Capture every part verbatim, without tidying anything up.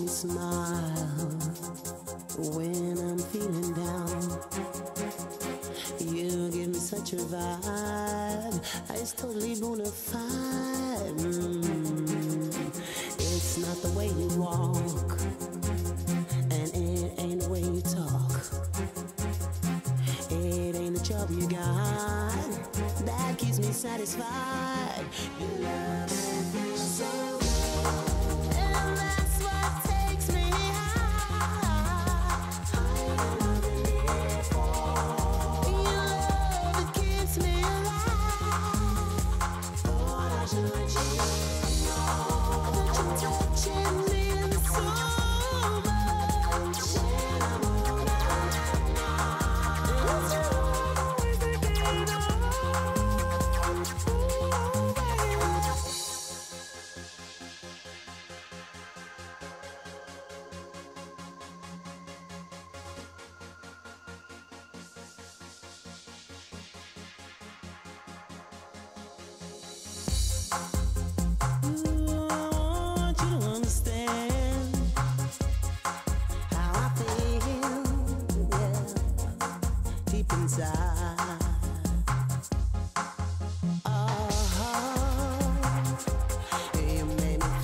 smile when I'm feeling down. You give me such a vibe, it's totally bona fide. Mm. It's not the way you walk, and it ain't the way you talk. It ain't the job you got that keeps me satisfied. Your love me so good, and that's what takes me high. Higher than before. Your love, it keeps me alive. Thought I should let you know that you're touching me so much. When I'm all out now, it's you always thinking of. Ooh, baby. Ooh, I want you to understand how I feel, yeah, deep inside. Oh, you made me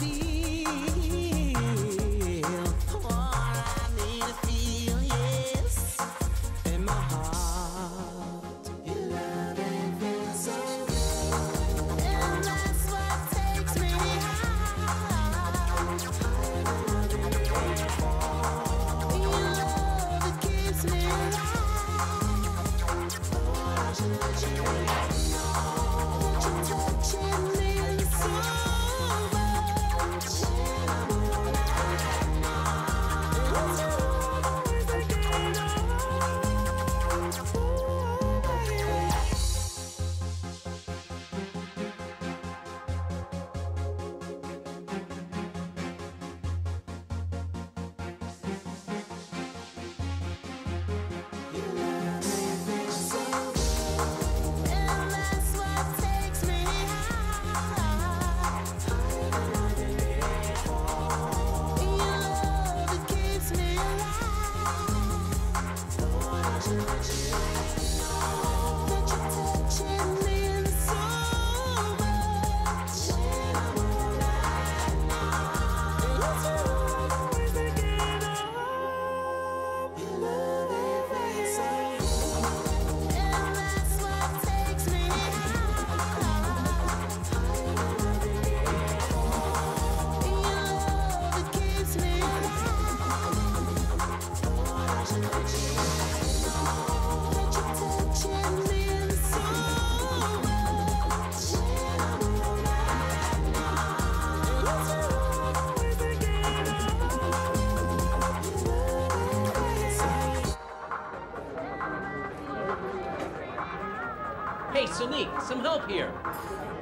feel what I need to feel, yes, in my heart. Your love ain't been so good, and that's what takes me high. Your love, it keeps me alive. Thought I should let you know that you're touching me so much. When I'm all out now, it's you always thinking of. Ooh, baby. Your love ain't been so good, and that's what takes me high. Higher than before. Your love, it keeps me alive. Thought I should let you know that you're touching me so much. When I'm all out now, it's you always thinking of. Your love ain't been so good, and that's what takes me high. Higher than before. Your love, it keeps me alive. Thought I should let you know that you're touching me so much. When I'm all out now, it's you always thinking of. Your love ain't been so good. Hey, Sonique, some help here.